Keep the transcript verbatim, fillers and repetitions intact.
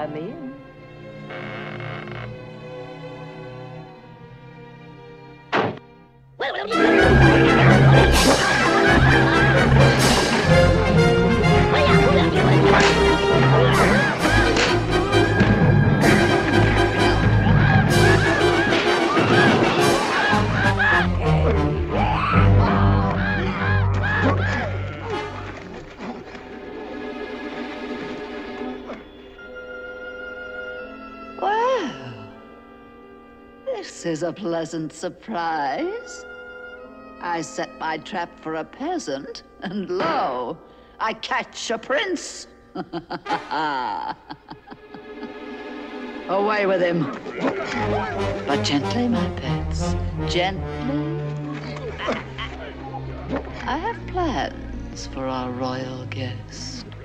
Let me in. Well, this is a pleasant surprise. I set my trap for a peasant, and lo, I catch a prince. Away with him. But gently, my pets, gently. I have plans for our royal guest.